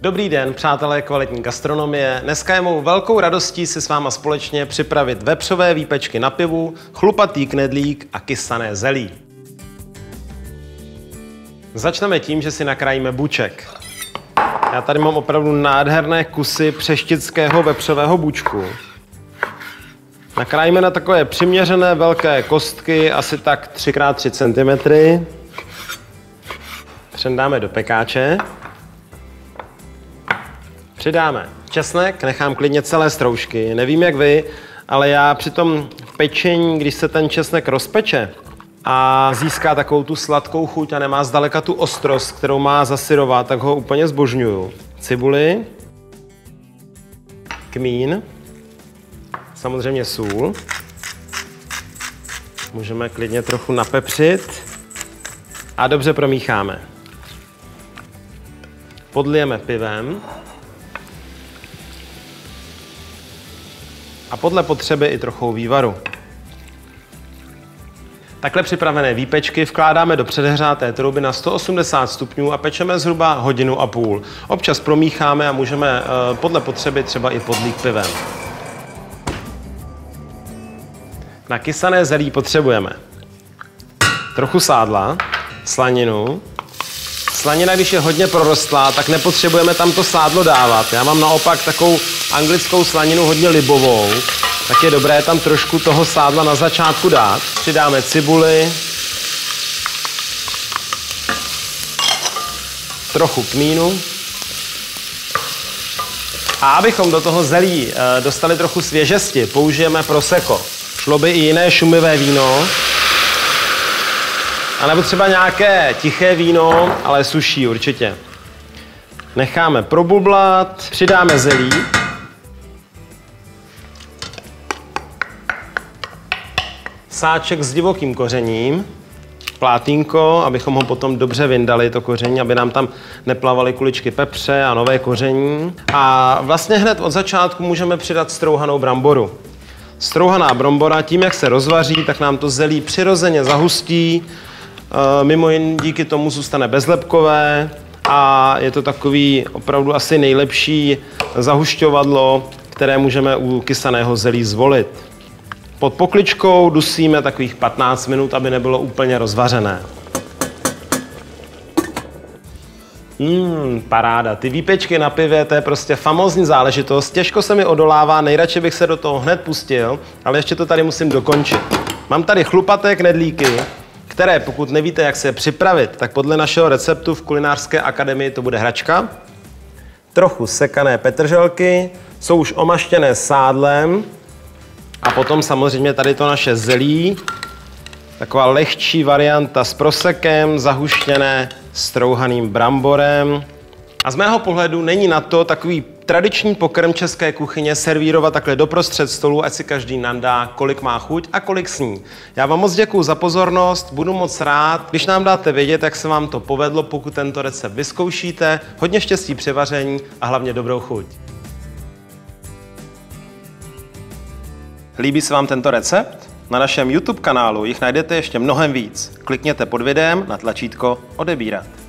Dobrý den, přátelé kvalitní gastronomie. Dneska je mou velkou radostí si s váma společně připravit vepřové výpečky na pivu, chlupatý knedlík a kysané zelí. Začneme tím, že si nakrájíme buček. Já tady mám opravdu nádherné kusy přeštického vepřového bučku. Nakrájíme na takové přiměřené velké kostky, asi tak 3x3 cm. Přendáme do pekáče. Přidáme česnek, nechám klidně celé stroužky. Nevím jak vy, ale já při tom pečení, když se ten česnek rozpeče a získá takovou tu sladkou chuť a nemá zdaleka tu ostrost, kterou má zasyrovat, tak ho úplně zbožňuju. Cibuli, kmín, samozřejmě sůl. Můžeme klidně trochu napepřit a dobře promícháme. Podlijeme pivem. A podle potřeby i trochou vývaru. Takhle připravené výpečky vkládáme do předehřáté trouby na 180 stupňů a pečeme zhruba 1,5 hodiny. Občas promícháme a můžeme podle potřeby třeba i podlít pivem. Na kysané zelí potřebujeme trochu sádla, slaninu. Slanina, když je hodně prorostlá, tak nepotřebujeme tam to sádlo dávat. Já mám naopak takovou anglickou slaninu hodně libovou, tak je dobré tam trošku toho sádla na začátku dát. Přidáme cibuli, trochu kmínu. A abychom do toho zelí dostali trochu svěžesti, použijeme prosecco. Šlo by i jiné šumivé víno, a nebo třeba nějaké tiché víno, ale suší určitě. Necháme probublat, přidáme zelí. Sáček s divokým kořením, plátínko, abychom ho potom dobře vyndali, to koření, aby nám tam neplavaly kuličky pepře a nové koření. A vlastně hned od začátku můžeme přidat strouhanou bramboru. Strouhaná brambora, tím jak se rozvaří, tak nám to zelí přirozeně zahustí. Mimo jiné díky tomu zůstane bezlepkové a je to takový opravdu asi nejlepší zahušťovadlo, které můžeme u kysaného zelí zvolit. Pod pokličkou dusíme takových 15 minut, aby nebylo úplně rozvařené. Paráda. Ty výpečky na pivě, to je prostě famózní záležitost. Těžko se mi odolává, nejradši bych se do toho hned pustil, ale ještě to tady musím dokončit. Mám tady chlupaté knedlíky, které, pokud nevíte, jak se je připravit, tak podle našeho receptu v Kulinářské akademii to bude hračka. Trochu sekané petrželky, jsou už omaštěné sádlem a potom samozřejmě tady to naše zelí. Taková lehčí varianta s prosekem, zahuštěné strouhaným bramborem. A z mého pohledu není na to takový tradiční pokrm české kuchyně servírovat takhle doprostřed stolu, ať si každý nandá, kolik má chuť a kolik sní. Já vám moc děkuju za pozornost, budu moc rád, když nám dáte vědět, jak se vám to povedlo, pokud tento recept vyzkoušíte. Hodně štěstí při vaření a hlavně dobrou chuť. Líbí se vám tento recept? Na našem YouTube kanálu jich najdete ještě mnohem víc. Klikněte pod videem na tlačítko odebírat.